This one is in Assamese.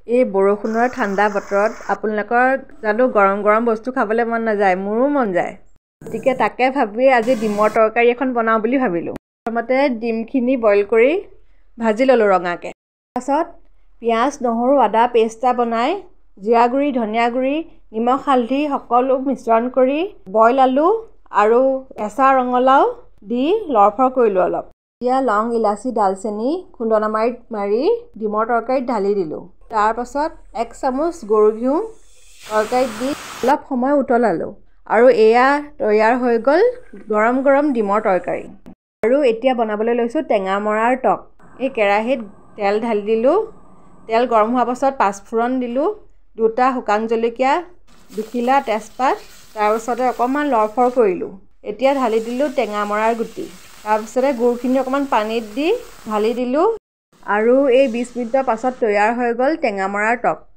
এই বৰষুণৰ ঠাণ্ডা বতৰত আপোনালোকৰ জানো গৰম গৰম বস্তু খাবলৈ মন নাযায়? মোৰো মন যায়। গতিকে তাকে ভাবি আজি ডিমৰ তৰকাৰী এখন বনাওঁ বুলি ভাবিলোঁ। প্ৰথমতে ডিমখিনি বইল কৰি ভাজি ল'লোঁ ৰঙাকৈ। তাৰপাছত পিঁয়াজ, নহৰু, আদা পেষ্ট এটা বনাই জিৰা গুড়ি, ধনিয়া গুড়ি, নিমখ, হালধি সকলো মিশ্ৰণ কৰি বইল আলু আৰু কেঁচা ৰঙালাও দি লৰফৰ কৰিলোঁ অলপ। এতিয়া লং, ইলাচি, ডালচেনি খুন্দনা মাৰি ডিমৰ তৰকাৰীত ঢালি দিলোঁ। তাৰপাছত 1 চামুচ গৰু ঘিউ তৰকাৰীত দি অলপ সময় উতলালোঁ আৰু এয়া তৈয়াৰ হৈ গ'ল গৰম গৰম ডিমৰ তৰকাৰী। আৰু এতিয়া বনাবলৈ লৈছোঁ টেঙামৰাৰ টক। এই কেৰাহীত তেল ঢালি দিলোঁ। তেল গৰম হোৱাৰ পাছত পাঁচফোৰণ দিলোঁ, 2টা শুকান জলকীয়া, 2 খিলা তেজপাত, তাৰপিছতে অকণমান লৰফৰ কৰিলোঁ। এতিয়া ঢালি দিলোঁ টেঙামৰাৰ গুটি। তাৰপিছতে গুড়খিনি অকণমান পানীত দি ঢালি দিলোঁ আৰু এই 20 মিনিটৰ পাছত তৈয়াৰ হৈ গ'ল টেঙামৰাৰ টক।